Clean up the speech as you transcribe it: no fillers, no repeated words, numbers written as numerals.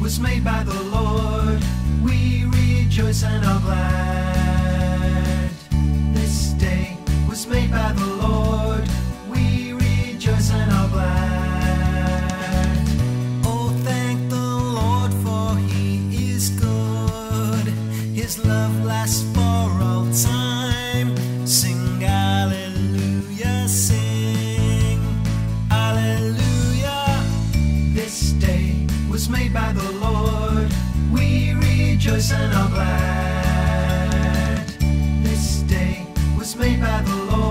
was made by the Lord. We rejoice and are glad. This day was made by the Lord. We rejoice and are glad. Oh, thank the Lord, for he is good. His love lasts for all time. Sing hallelujah, sing hallelujah. This day was made by the Lord. We rejoice and are glad. This day was made by the Lord.